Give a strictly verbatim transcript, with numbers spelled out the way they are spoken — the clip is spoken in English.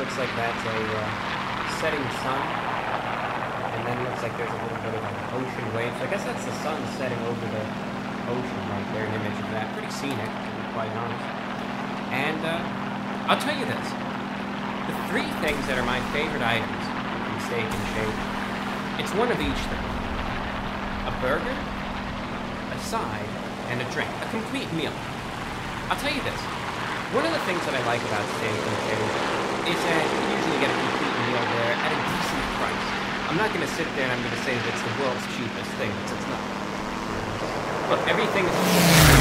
looks like that's a uh, setting sun. And then looks like there's a little bit of an ocean wave. So I guess that's the sun setting over the ocean right there, an image of that. Pretty scenic, to be quite honest. And uh, I'll tell you this. The three things that are my favorite items in Steak and Shake, it's one of each thing. A burger, a side, and a drink. A complete meal. I'll tell you this. One of the things that I like about Steak and Shake is that you usually get a complete meal there at a decent price. I'm not going to sit there and I'm going to say that it's the world's cheapest thing, because it's not. Look, everything is